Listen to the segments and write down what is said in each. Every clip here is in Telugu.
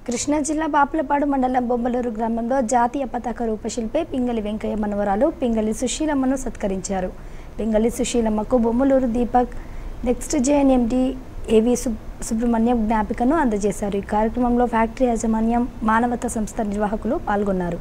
కృష్ణా జిల్లా బాపులపాడు మండలం బొమ్మలూరు గ్రామంలో జాతీయ పతాక రూపశిల్పి పింగళి వెంకయ్య మనవరాలు పింగళి సుశీలమ్మను సత్కరించారు. పింగళి సుశీలమ్మకు Bommaluru Deepak next JNMD AV Subrahmanyam జ్ఞాపికను అందజేశారు. ఈ కార్యక్రమంలో ఫ్యాక్టరీ యాజమాన్యం, మానవత సంస్థ నిర్వాహకులు పాల్గొన్నారు.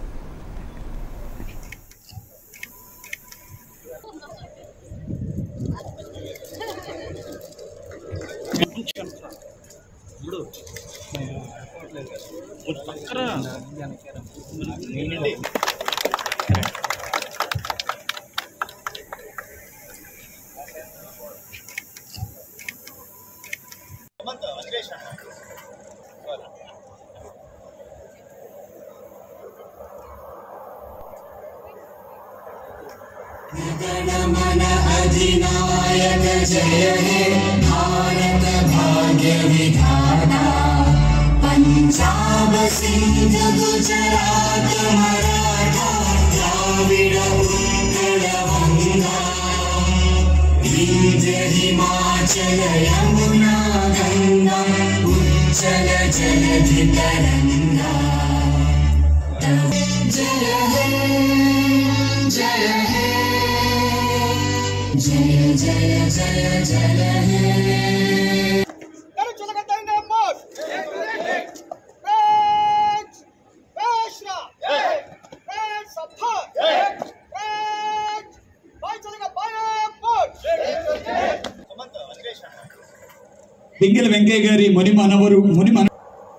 मन अधिनायक जय हे भारत भाग्य विधाता पंजाब सिंध गुजरात मराठा द्राविड उत्कल गंगा विंध्य हिमाचल यमुना गंगा उच्चल जलधि तरंगा जय हे जय हे जय जय जय जय हे पिंगली वेंकయ్య गारी मुनि मनवरु